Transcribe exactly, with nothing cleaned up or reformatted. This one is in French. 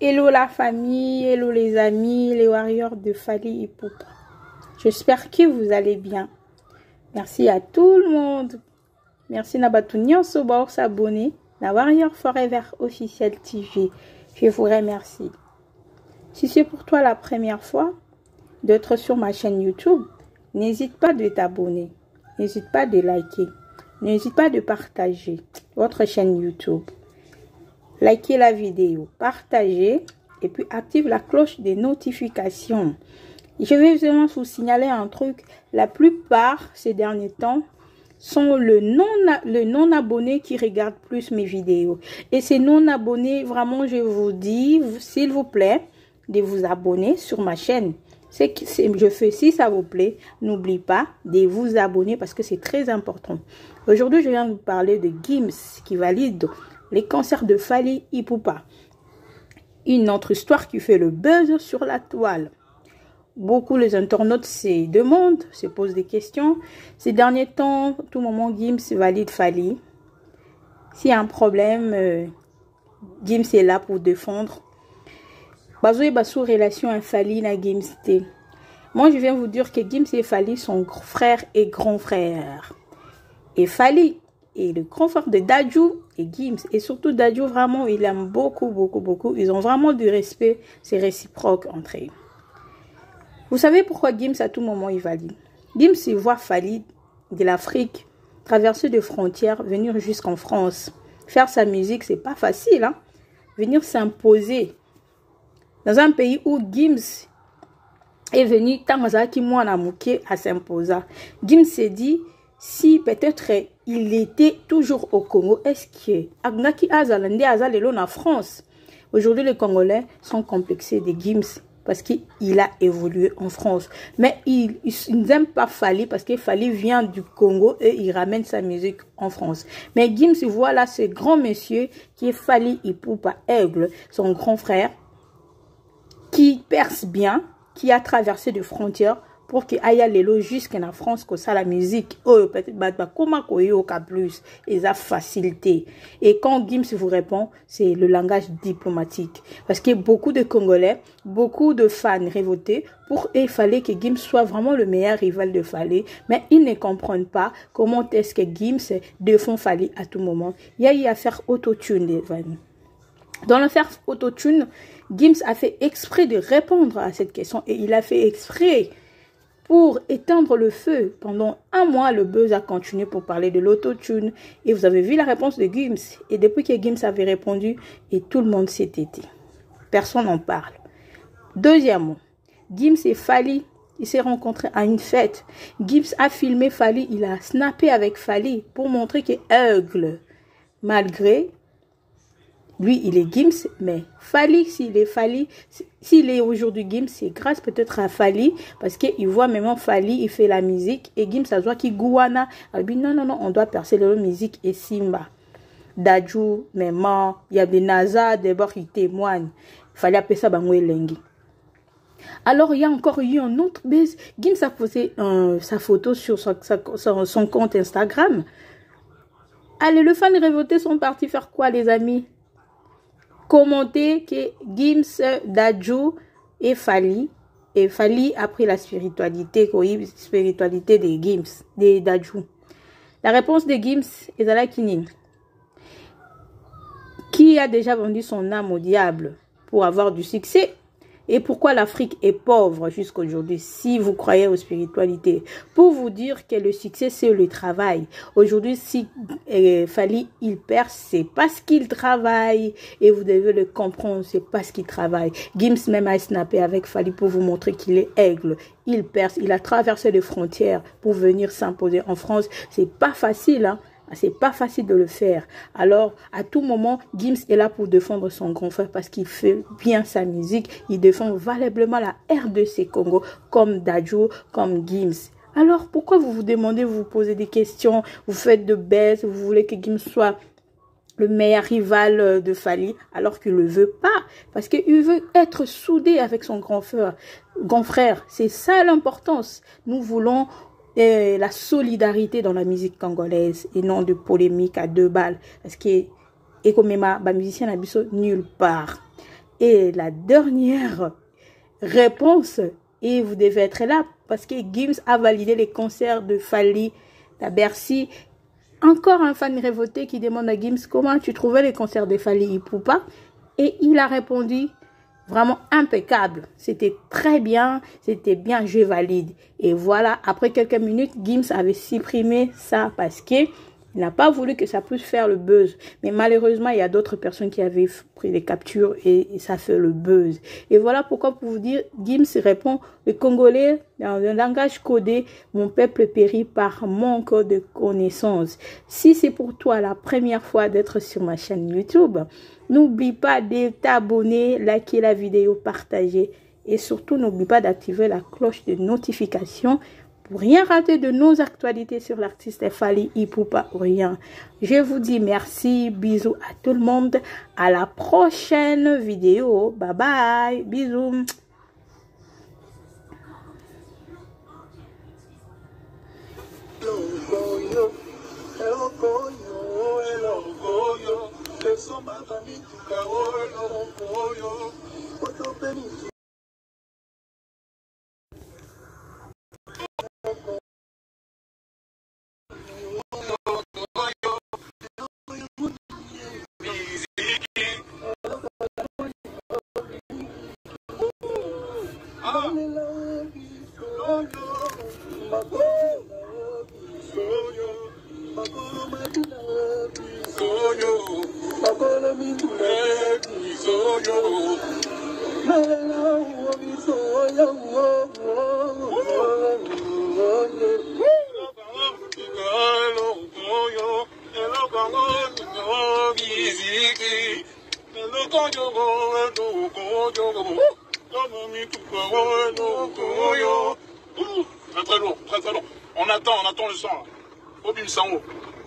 Hello la famille, hello les amis, les warriors de Fally Ipupa. J'espère que vous allez bien. Merci à tout le monde. Merci Nabatu Nyonso pour s'abonner à Warrior Forever Officiel T V. Je vous remercie. Si c'est pour toi la première fois d'être sur ma chaîne YouTube, n'hésite pas de t'abonner. N'hésite pas de liker. N'hésite pas de partager votre chaîne YouTube. Likez la vidéo, partagez et puis active la cloche des notifications. Je vais vraiment vous signaler un truc. La plupart ces derniers temps sont le non, le non abonné qui regarde plus mes vidéos. Et ces non abonnés, vraiment je vous dis, s'il vous plaît, de vous abonner sur ma chaîne. C'est que je fais, si ça vous plaît, n'oubliez pas de vous abonner parce que c'est très important. Aujourd'hui, je viens de vous parler de Gims qui valide les concerts de Fally Ipupa. Une autre histoire qui fait le buzz sur la toile. Beaucoup les internautes se demandent, se posent des questions. Ces derniers temps, à tout moment, Gims valide Fally. S'il y a un problème, euh, Gims est là pour défendre. Bazoé Bassou relation à Fally na Gims T. Moi, je viens vous dire que Gims et Fally sont frères et grands frères. Et Fally est le grand frère de Dadju et Gims. Et surtout Dadju, vraiment, il aime beaucoup, beaucoup, beaucoup. Ils ont vraiment du respect. C'est réciproque entre eux. Vous savez pourquoi Gims à tout moment il valide? Gims il voit Fally de l'Afrique traverser des frontières, venir jusqu'en France. Faire sa musique, c'est pas facile. Hein? Venir s'imposer dans un pays où Gims est venu, Tamazaki Mwana Mouké à s'imposer. Gims s'est dit, si peut-être il était toujours au Congo, est-ce que Agnaki Azalande Azalelo en France? Aujourd'hui, les Congolais sont complexés de Gims parce qu'il a évolué en France. Mais ils n'aiment pas Fally parce que Fally vient du Congo et il ramène sa musique en France. Mais Gims, voilà ce grand monsieur qui est Fally Ipupa Aigle, son grand frère, qui perce bien, qui a traversé des frontières pour qu'il aille aller jusqu'en France, que ça la musique, oh, peut-être, comment qu'on a plus, et ça facilité. Et quand Gims vous répond, c'est le langage diplomatique. Parce que beaucoup de Congolais, beaucoup de fans révoltés, pour eux, il fallait que Gims soit vraiment le meilleur rival de Fally, mais ils ne comprennent pas comment est-ce que Gims défend Fally à tout moment. Il y a eu à faire autotune des vannes. Dans l'affaire autotune, Gims a fait exprès de répondre à cette question et il a fait exprès pour éteindre le feu. Pendant un mois, le buzz a continué pour parler de l'autotune et vous avez vu la réponse de Gims. Et depuis que Gims avait répondu, et tout le monde s'est têté. Personne n'en parle. Deuxièmement, Gims et Fally, ils s'est rencontrés à une fête. Gims a filmé Fally, il a snappé avec Fally pour montrer qu'il est aigle. Malgré lui, il est Gims, mais Fally, s'il est Fally, s'il est aujourd'hui Gims, c'est grâce peut-être à Fally, parce qu'il voit même Fally, il fait la musique, et Gims, ça voit qu'il gouana. Il dit non, non, non, on doit percer la musique et Simba. Dadju, Maman, il y a des NASA, d'abord, qui témoignent. Fally appeler ça Bangwe Lengi. Alors, il y a encore eu un autre buzz. Gims a posé euh, sa photo sur son, sa, son, son compte Instagram. Allez, les fans révoltés sont partis faire quoi, les amis? Commenter que Gims, Dadju et Fally, et Fally a pris la spiritualité, la spiritualité de Gims, de Dadju. La réponse de Gims est à la Kinin, qui a déjà vendu son âme au diable pour avoir du succès. Et pourquoi l'Afrique est pauvre jusqu'aujourd'hui, si vous croyez aux spiritualités? Pour vous dire que le succès, c'est le travail. Aujourd'hui, si euh, Fally, il perce, c'est parce qu'il travaille. Et vous devez le comprendre, c'est parce qu'il travaille. Gims même a snappé avec Fally pour vous montrer qu'il est aigle. Il perce, il a traversé les frontières pour venir s'imposer en France. C'est pas facile, hein. C'est pas facile de le faire. Alors, à tout moment, Gims est là pour défendre son grand frère parce qu'il fait bien sa musique. Il défend valablement la R D C Congo comme Dadju, comme Gims. Alors, pourquoi vous vous demandez, vous vous posez des questions, vous faites de baisse, vous voulez que Gims soit le meilleur rival de Fally alors qu'il ne le veut pas parce qu'il veut être soudé avec son grand frère. Grand frère, c'est ça l'importance. Nous voulons et la solidarité dans la musique congolaise et non de polémique à deux balles parce que et comme ma musicien n'a nulle part. Et la dernière réponse, et vous devez être là parce que Gims a validé les concerts de Fally à Bercy. Encore un fan révolté qui demande à Gims comment tu trouvais les concerts de Fally Ipupa. Et il a répondu vraiment impeccable. C'était très bien, c'était bien, je valide. Et voilà, après quelques minutes, Gims avait supprimé ça parce que il n'a pas voulu que ça puisse faire le buzz. Mais malheureusement, il y a d'autres personnes qui avaient pris les captures et, et ça fait le buzz. Et voilà pourquoi, pour vous dire, Gims répond, le Congolais, dans un langage codé, mon peuple périt par manque de connaissances. Si c'est pour toi la première fois d'être sur ma chaîne YouTube, n'oublie pas de t'abonner, liker la vidéo, partager. Et surtout, n'oublie pas d'activer la cloche de notification pour rien rater de nos actualités sur l'artiste Fally Ipupa ou rien. Je vous dis merci, bisous à tout le monde. À la prochaine vidéo. Bye bye, bisous. Très très lourd, très très lourd. On attend, on attend le son là. Obim Sango.